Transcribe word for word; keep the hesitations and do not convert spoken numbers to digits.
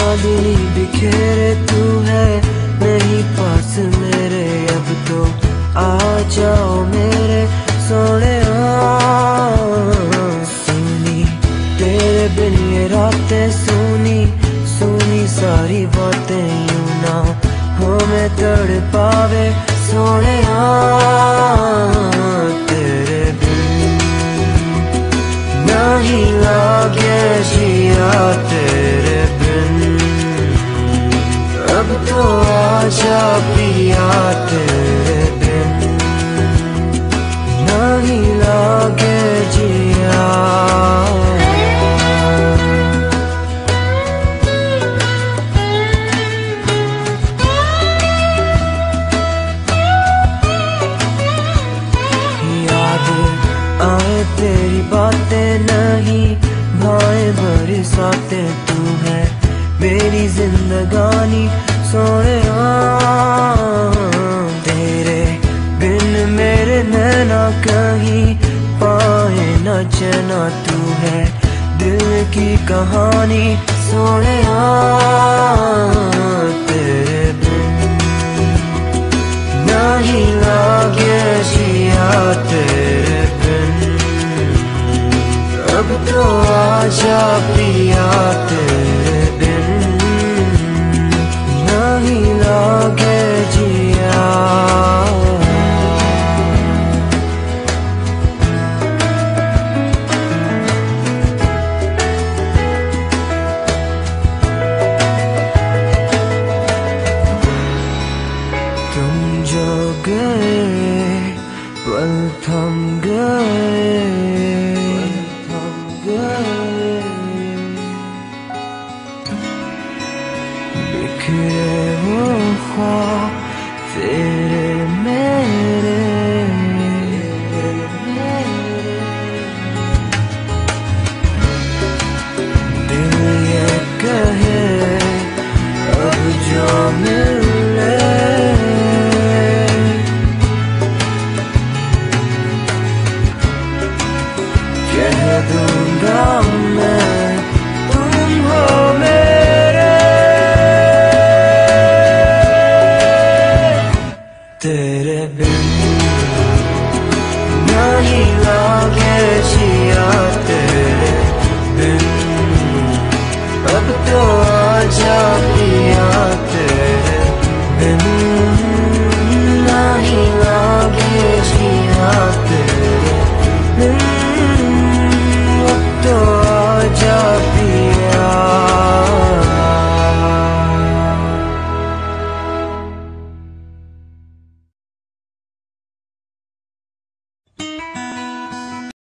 चांदनी बिखेरे तू है नहीं पास मेरे, अब तो आ जाओ मेरे सोने। सुनी तेरे बिन ये रातें, सुनी सुनी सारी बातें, यूं ना हमें तड़ पावे सोने। तेरे बिन नहीं लागे जिया, तेरे बिन अब तो आजा पिया, तेरे बिन नहीं लागे जिया। आए तेरी बातें नहीं भाए बरसाते, तू है मेरी जिंदगानी सोने। तेरे बिन मेरे नैना कहीं पाए न चैना, तू है दिल की कहानी सोने। तेरे बिन नहीं लागे जिया, तेरे बिन अब तो आजा पिया, तेरे बिन नहीं लागे जिया। तुम जो गए पल थम गए, थम गए बिखरे वो ख्वाब तेरे मेरे। दिल ये कहे अब जो मिले, कह दूंगा मैं तुम हो मेरे। तेरे बिन नहीं लागे जिया, तेरे बिन अब तो आजा पिया, तेरे बिन नहीं लागे जिया, तेरे बिन।